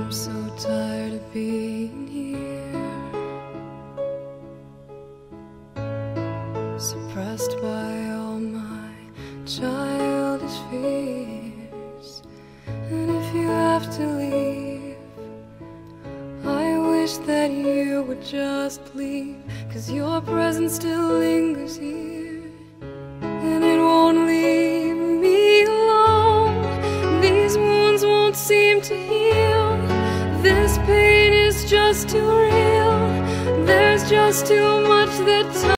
I'm so tired of being here, suppressed by all my childish fears. And if you have to leave, I wish that you would just leave, 'cause your presence still lingers here, and it won't leave me alone. These wounds won't seem to heal. This pain is just too real. There's just too much that